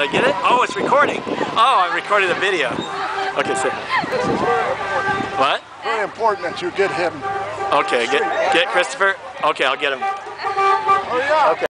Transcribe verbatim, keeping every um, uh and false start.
I get it? Oh, it's recording. Oh, I'm recording the video. Okay, so. This is very important. What? Very important that you get him. Okay, get get Christopher. Okay, I'll get him. Oh yeah. Okay.